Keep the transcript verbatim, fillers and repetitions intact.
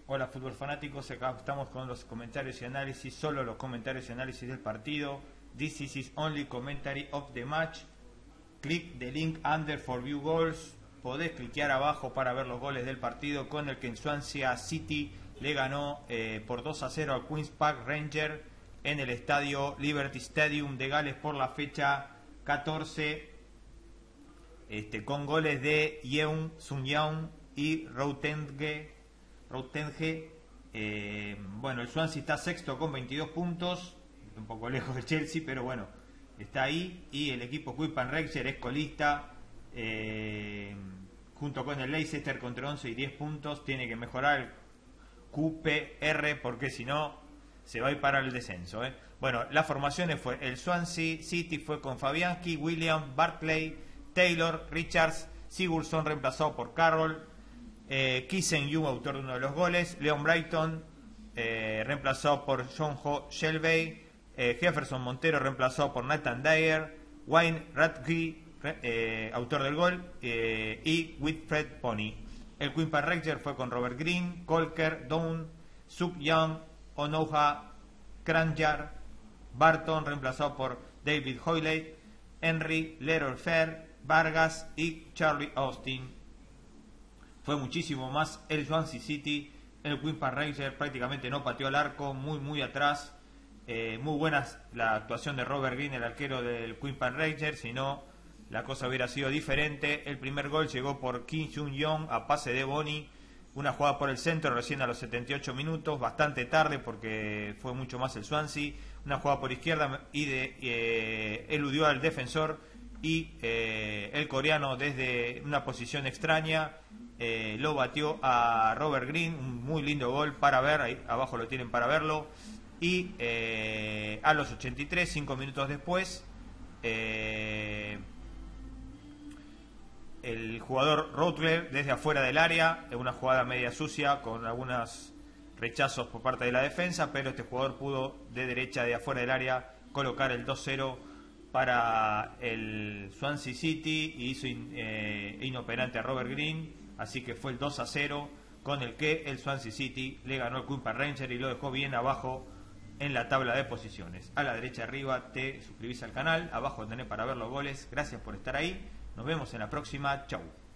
Hola fútbol fanáticos, acá estamos con los comentarios y análisis, solo los comentarios y análisis del partido. This is his only commentary of the match. Click the link under for view goals. Podés cliquear abajo para ver los goles del partido, con el que en Swansea City le ganó eh, por dos a cero al Queen's Park Rangers en el estadio Liberty Stadium de Gales por la fecha catorce, este, con goles de Yeun, Sun Yeon y Routenge. Routenge. Eh, bueno, el Swansea está sexto con veintidós puntos, un poco lejos de Chelsea, pero bueno, está ahí. Y el equipo Queen's Park Rangers es colista, eh, junto con el Leicester con once y diez puntos. Tiene que mejorar el Q P R porque si no se va a ir para el descenso, ¿eh? Bueno, las formaciones fue el Swansea City fue con Fabianski, William, Barclay, Taylor, Richards, Sigurdsson reemplazado por Carroll, eh, Kissen-Yu, autor de uno de los goles, Leon Brighton eh, reemplazado por John-Ho Shelby, eh, Jefferson Montero reemplazado por Nathan Dyer, Wayne Radke, eh, autor del gol, eh, y Wilfred Pony. El Queen's Park Rangers fue con Robert Green, Colker, Down, Suk Young, Onoja, Kranjar, Barton reemplazado por David Hoyley, Henry, Leroy Fair, Vargas y Charlie Austin. Fue muchísimo más el Swansea City. El Queen's Park Rangers prácticamente no pateó al arco, muy muy atrás. Eh, muy buena la actuación de Robert Green, el arquero del Queen's Park Rangers, si no la cosa hubiera sido diferente. El primer gol llegó por Kim Jung-young a pase de Boni, una jugada por el centro recién a los setenta y ocho minutos, bastante tarde porque fue mucho más el Swansea. Una jugada por izquierda y de, eh, eludió al defensor y eh, el coreano desde una posición extraña eh, lo batió a Robert Green. Un muy lindo gol para ver, ahí abajo lo tienen para verlo. Y eh, a los ochenta y tres, cinco minutos después, eh, el jugador Routler desde afuera del área, en una jugada media sucia con algunos rechazos por parte de la defensa, pero este jugador pudo de derecha de afuera del área colocar el dos cero para el Swansea City y hizo in, eh, inoperante a Robert Green, así que fue el dos a cero con el que el Swansea City le ganó al Queen's Park Rangers y lo dejó bien abajo en la tabla de posiciones. A la derecha arriba te suscribís al canal, abajo tenés para ver los goles. Gracias por estar ahí. Nos vemos en la próxima. Chau.